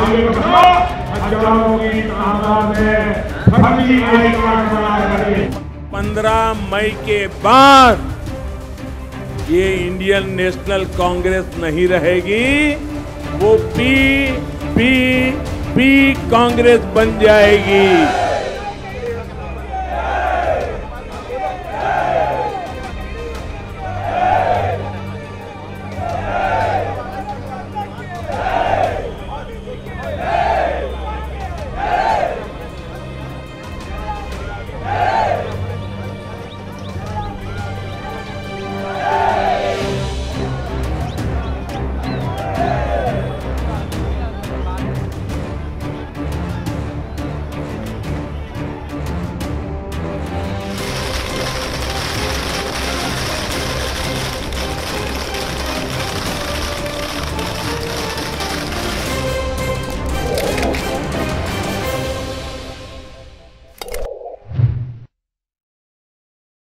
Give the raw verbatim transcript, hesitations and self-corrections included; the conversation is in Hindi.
आगे बढ़ो, हजारों की तादाद में फर्जी आई कार्ड बनाए। पंद्रह मई के बाद ये इंडियन नेशनल कांग्रेस नहीं रहेगी, वो पी पी पी कांग्रेस बन जाएगी।